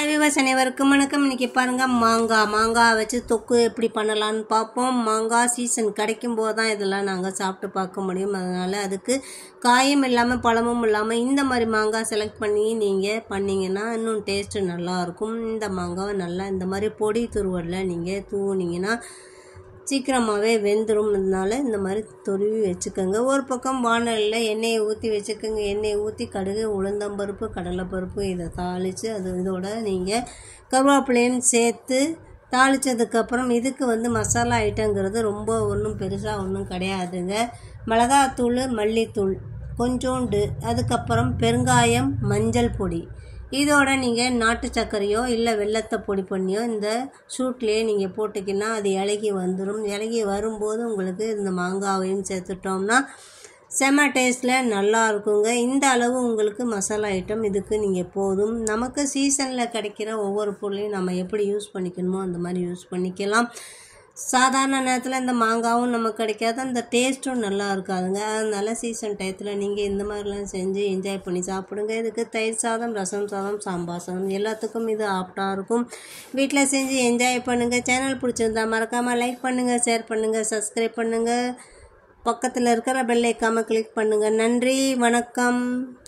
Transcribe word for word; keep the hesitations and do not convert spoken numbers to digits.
Hi viewers அனைவருக்கும் வணக்கம். இன்றைக்கி பாருங்கள், மாங்காய் மாங்காய் வச்சு தொக்கு எப்படி பண்ணலான்னு பார்ப்போம். மாங்காய் சீசன் கிடைக்கும் போது தான் இதெல்லாம் நாங்கள் சாப்பிட்டு பார்க்க முடியும். அதனால் அதுக்கு காயும் இல்லாமல் பழமும் இல்லாமல் இந்த மாதிரி மாங்காய் செலக்ட் பண்ணி நீங்கள் பண்ணிங்கன்னா இன்னும் டேஸ்ட்டு நல்லாயிருக்கும். இந்த மாங்காவை நல்லா இந்த மாதிரி பொடி துருவலில் நீங்கள் தூவுனீங்கன்னா சீக்கிரமாகவே வெந்துடும். இதனால் இந்த மாதிரி துருவி வச்சுக்கோங்க. ஒரு பக்கம் வானலில் எண்ணெயை ஊற்றி வச்சுக்கோங்க. எண்ணெயை ஊற்றி கடுகு, உளுந்தம்பருப்பு, கடலைப்பருப்பு இதை தாளித்து அது இதோட நீங்கள் கருவேப்பிலையும் சேர்த்து தாளித்ததுக்கப்புறம் இதுக்கு வந்து மசாலா ஐட்டங்கிறது ரொம்ப ஒன்றும் பெருசாக ஒன்றும் கிடையாதுங்க. மிளகாத்தூள், மல்லித்தூள் கொஞ்சோண்டு, அதுக்கப்புறம் பெருங்காயம், மஞ்சள் பொடி, இதோட நீங்கள் நாட்டு சர்க்கரையோ இல்லை வெல்லத்தை பொடி பண்ணியோ இந்த சூட்லேயே நீங்கள் போட்டிங்கன்னா அது இலகி வந்துடும். இலகி வரும்போது உங்களுக்கு இந்த மாங்காவையும் சேர்த்துட்டோம்னா செம்ம டேஸ்ட்டில் நல்லா இருக்குங்க. இந்த அளவு உங்களுக்கு மசாலா ஐட்டம் இதுக்கு நீங்கள் போதும். நமக்கு சீசனில் கிடைக்கிற ஒவ்வொரு பொருளையும் நம்ம எப்படி யூஸ் பண்ணிக்கணுமோ அந்த மாதிரி யூஸ் பண்ணிக்கலாம். சாதாரண நேரத்தில் இந்த மாங்காவும் நமக்கு கிடைக்காது, அந்த டேஸ்ட்டும் நல்லா இருக்காதுங்க. அதனால சீசன் டயத்தில் நீங்கள் இந்த மாதிரிலாம் செஞ்சு என்ஜாய் பண்ணி சாப்பிடுங்க. இதுக்கு தயிர் சாதம், ரசம் சாதம், சாம்பார் சாதம் எல்லாத்துக்கும் இது ஆப்டாக இருக்கும். வீட்டில் செஞ்சு என்ஜாய் பண்ணுங்கள். சேனல் பிடிச்சிருந்தா மறக்காமல் லைக் பண்ணுங்கள், ஷேர் பண்ணுங்கள், சப்ஸ்கிரைப் பண்ணுங்கள், பக்கத்தில் இருக்கிற பெல் ஐக்கானை கிளிக் பண்ணுங்கள். நன்றி, வணக்கம்.